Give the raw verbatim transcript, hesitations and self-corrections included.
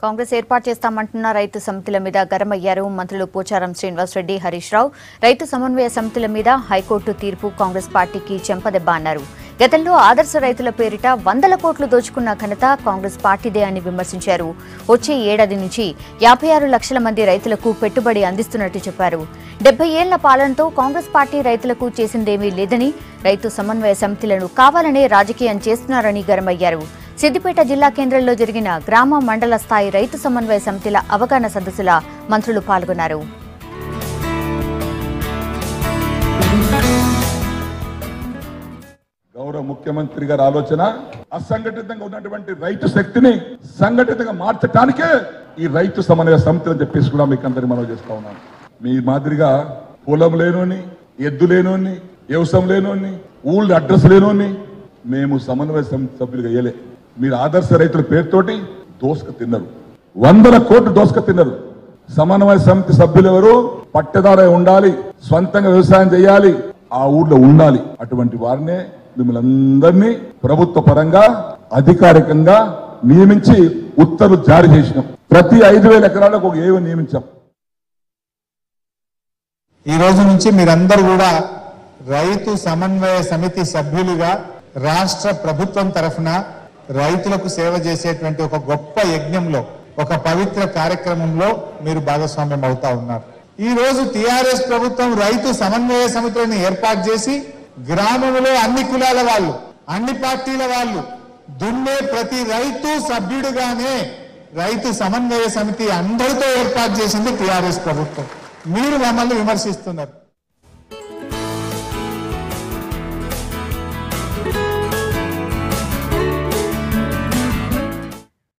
కాంగ్రెస్ ఏర్పాటు చేస్తామంటున్న రైతు సమితుల మీద గరమయ్యారు మంత్రులు పోచారం శ్రీనివాస్ రెడ్డి, హరీష్ రావు. రైతు సమన్వయ సమితుల మీద హైకోర్టు తీర్పు కాంగ్రెస్ పార్టీకి చెంపదెబ్బ అన్నారు. గతంలో ఆదర్శ రైతుల పేరిట వందల కోట్లు దోచుకున్న ఘనత కాంగ్రెస్ పార్టీదే అని విమర్శించారు. వచ్చే ఏడాది నుంచి యాభై ఆరు లక్షల మంది రైతులకు పెట్టుబడి అందిస్తున్నట్టు చెప్పారు. డెబ్బై ఏళ్ల పాలనతో కాంగ్రెస్ పార్టీ రైతులకు చేసిందేమీ లేదని, రైతు సమన్వయ సమితులను కావాలనే రాజకీయం చేస్తున్నారని గరమయ్యారు. సిద్దిపేట జిల్లా కేంద్రంలో జరిగిన గ్రామ మండల స్థాయి రైతు సమన్వయ సమితిల అవగాహన సదస్సుల మంత్రులు పాల్గొన్నారు. గౌరవ ముఖ్యమంత్రి గారి ఆలోచన అసంఘటితంగా ఉన్నటువంటి రైతు శక్తిని సంఘటితంగా మార్చడానికే ఈ రైతు సమన్వయ సమితి అని చెప్పేసి కూడా మీకు అందరికి మనం చేస్తా ఉన్నాం. మీ మాదిరిగా పొలం లేనోని, ఎద్దు లేనోని, వ్యవసాయం లేనోని, ఊళ్ళో అడ్రస్ లేనోని మేము సమన్వయ సమితి సభ్యులుగా వేయలే. మీరు ఆదర్శ రైతుల పేరుతోటి దోసుక తిన్నారు, వందల కోట్లు దోసుక తిన్నారు. సమన్వయ సమితి సభ్యులు ఎవరు? పట్టదార ఉండాలి, స్వంతంగా వ్యవసాయం చేయాలి, ఆ ఊర్లో ఉండాలి. అటువంటి వారినే మిమ్మల్ని అందరినీ ప్రభుత్వ పరంగా అధికారికంగా నియమించి ఉత్తర్వులు జారీ చేసినాం. ప్రతి ఐదు వేల ఎకరాలకు ఒక ఏవో నియమించాం. ఈ రోజు నుంచి మీరందరూ కూడా రైతు సమన్వయ సమితి సభ్యులుగా రాష్ట్ర ప్రభుత్వం తరఫున రైతులకు సేవ చేసేటువంటి ఒక గొప్ప యజ్ఞంలో, ఒక పవిత్ర కార్యక్రమంలో మీరు భాగస్వామ్యం అవుతా ఉన్నారు. ఈ రోజు టిఆర్ఎస్ ప్రభుత్వం రైతు సమన్వయ సమితులను ఏర్పాటు చేసి గ్రామంలో అన్ని కులాల వాళ్ళు, అన్ని పార్టీల వాళ్ళు దున్నే ప్రతి రైతు సభ్యుడుగానే రైతు సమన్వయ సమితి అందరితో ఏర్పాటు చేసింది టిఆర్ఎస్ ప్రభుత్వం. మీరు మమ్మల్ని విమర్శిస్తున్నారు.